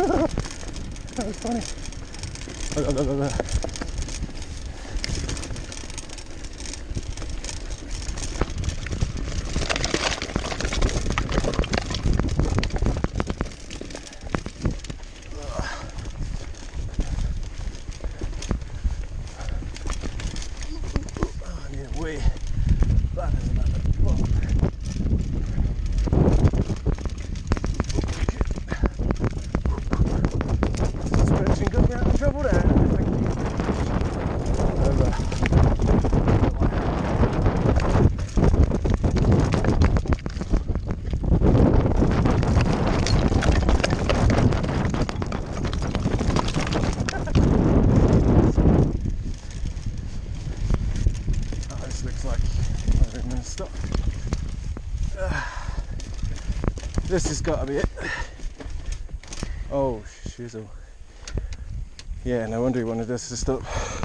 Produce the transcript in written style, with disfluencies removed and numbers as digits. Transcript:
That was funny. Look. This has got to be it. Oh, shizzle. Yeah, no wonder he wanted us to stop.